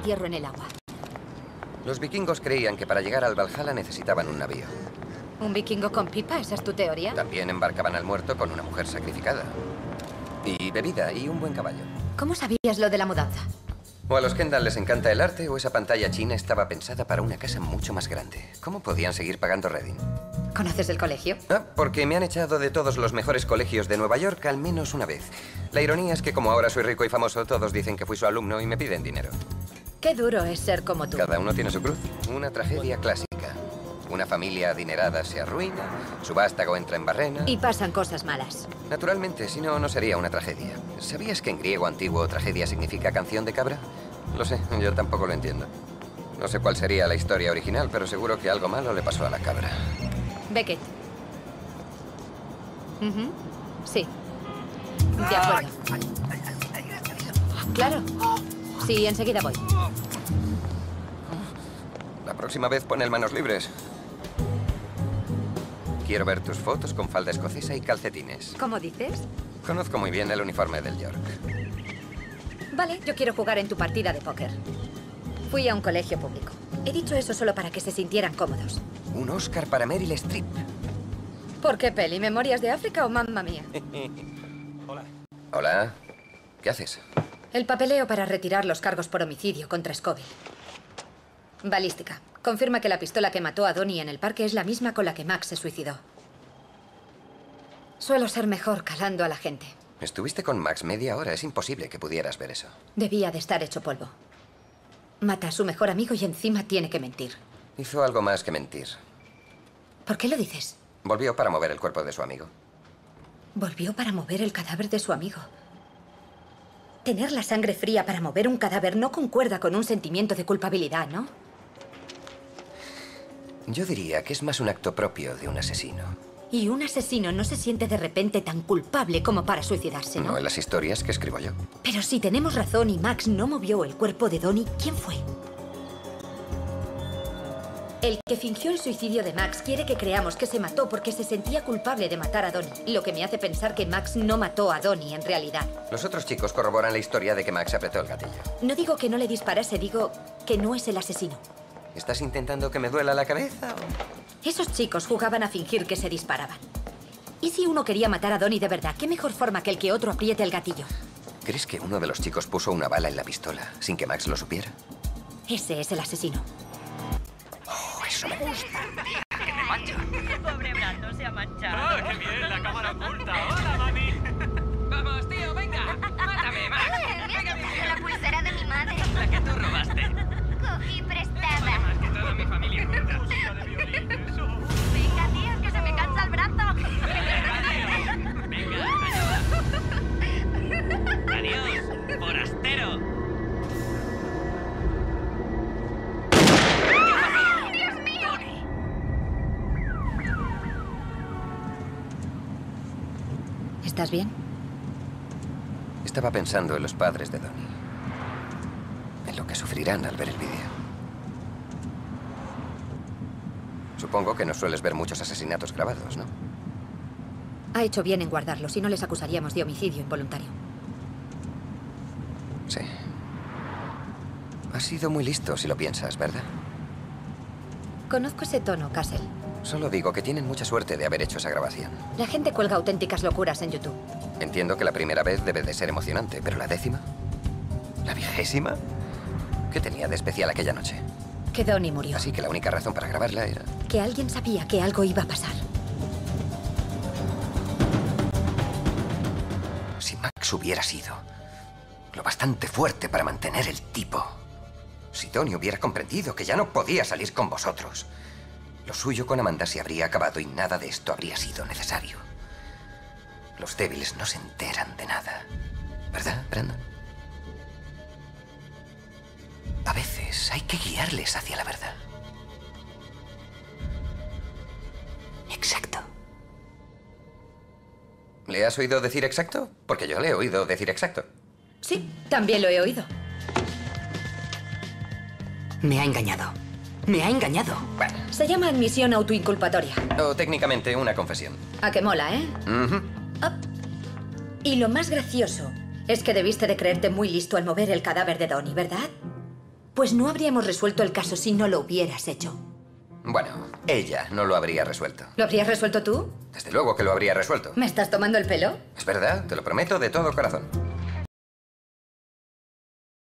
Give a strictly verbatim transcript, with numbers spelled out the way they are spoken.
entierro en el agua. Los vikingos creían que para llegar al Valhalla necesitaban un navío. ¿Un vikingo con pipa? ¿Esa es tu teoría? También embarcaban al muerto con una mujer sacrificada. Y bebida y un buen caballo. ¿Cómo sabías lo de la mudanza? O a los Kendall les encanta el arte, o esa pantalla china estaba pensada para una casa mucho más grande. ¿Cómo podían seguir pagando Reading? ¿Conoces el colegio? Ah, porque me han echado de todos los mejores colegios de Nueva York al menos una vez. La ironía es que como ahora soy rico y famoso, todos dicen que fui su alumno y me piden dinero. Qué duro es ser como tú. Cada uno tiene su cruz. Una tragedia clásica. Una familia adinerada se arruina, su vástago entra en barrena... Y pasan cosas malas. Naturalmente, si no, no sería una tragedia. ¿Sabías que en griego antiguo tragedia significa canción de cabra? Lo sé, yo tampoco lo entiendo. No sé cuál sería la historia original, pero seguro que algo malo le pasó a la cabra. Beckett. Uh-huh. Sí. De acuerdo. Claro. Sí, enseguida voy. La próxima vez pon el manos libres. Quiero ver tus fotos con falda escocesa y calcetines. ¿Cómo dices? Conozco muy bien el uniforme del York. Vale, yo quiero jugar en tu partida de póker. Fui a un colegio público. He dicho eso solo para que se sintieran cómodos. Un Oscar para Meryl Streep. ¿Por qué peli? ¿Memorias de África o Mamma Mía? Hola. Hola. ¿Qué haces? El papeleo para retirar los cargos por homicidio contra Scoville. Balística. Confirma que la pistola que mató a Donnie en el parque es la misma con la que Max se suicidó. Suelo ser mejor calando a la gente. Estuviste con Max media hora. Es imposible que pudieras ver eso. Debía de estar hecho polvo. Mata a su mejor amigo y encima tiene que mentir. Hizo algo más que mentir. ¿Por qué lo dices? Volvió para mover el cuerpo de su amigo. Volvió para mover el cadáver de su amigo. Tener la sangre fría para mover un cadáver no concuerda con un sentimiento de culpabilidad, ¿no? Yo diría que es más un acto propio de un asesino. Y un asesino no se siente de repente tan culpable como para suicidarse, ¿no? No en las historias que escribo yo. Pero si tenemos razón y Max no movió el cuerpo de Donnie, ¿quién fue? El que fingió el suicidio de Max quiere que creamos que se mató porque se sentía culpable de matar a Donnie, lo que me hace pensar que Max no mató a Donnie en realidad. Los otros chicos corroboran la historia de que Max apretó el gatillo. No digo que no le disparase, digo que no es el asesino. ¿Estás intentando que me duela la cabeza o...? Esos chicos jugaban a fingir que se disparaban. ¿Y si uno quería matar a Donnie de verdad? ¿Qué mejor forma que el que otro apriete el gatillo? ¿Crees que uno de los chicos puso una bala en la pistola sin que Max lo supiera? Ese es el asesino. Oh, eso me gusta. ¡Que me mancha! Pobre Brando se ha manchado. ¡Ah, qué bien! La cámara oculta. ¡Hola, mami! ¡Vamos, tío, venga! ¡Mátame, Max! ¡Venga, mi La pulsera de mi madre. La que tú robaste. Cogí prestada. Vale más que toda mi familia junta. Música de violín, eso. Venga, tío, que se me cansa el brazo. Venga, ayuda. Adiós, forastero. ¡Dios mío! ¿Estás bien? Estaba pensando en los padres de Donnie. En lo que sufrirán al ver el vídeo. Supongo que no sueles ver muchos asesinatos grabados, ¿no? Ha hecho bien en guardarlo, si no les acusaríamos de homicidio involuntario. Sí. Has sido muy listo si lo piensas, ¿verdad? Conozco ese tono, Castle. Solo digo que tienen mucha suerte de haber hecho esa grabación. La gente cuelga auténticas locuras en YouTube. Entiendo que la primera vez debe de ser emocionante, pero la décima, la vigésima, ¿qué tenía de especial aquella noche? Que Donnie murió. Así que la única razón para grabarla era... Que alguien sabía que algo iba a pasar. Si Max hubiera sido lo bastante fuerte para mantener el tipo. Si Donnie hubiera comprendido que ya no podía salir con vosotros. Lo suyo con Amanda se habría acabado y nada de esto habría sido necesario. Los débiles no se enteran de nada. ¿Verdad, Brandon? A veces hay que guiarles hacia la verdad. Exacto. ¿Le has oído decir exacto? Porque yo le he oído decir exacto. Sí, también lo he oído. Me ha engañado. Me ha engañado. Bueno. Se llama admisión autoinculpatoria. O técnicamente una confesión. A que mola, ¿eh? Uh-huh. Oh. Y lo más gracioso es que debiste de creerte muy listo al mover el cadáver de Donnie, ¿verdad? Pues no habríamos resuelto el caso si no lo hubieras hecho. Bueno, ella no lo habría resuelto. ¿Lo habrías resuelto tú? Desde luego que lo habría resuelto. ¿Me estás tomando el pelo? Es verdad, te lo prometo de todo corazón.